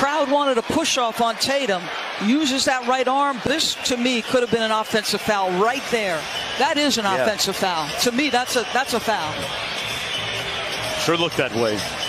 crowd wanted a push-off on Tatum. Uses that right arm. This, to me, could have been an offensive foul right there. That is an offensive foul. To me, that's a foul. Sure looked that way.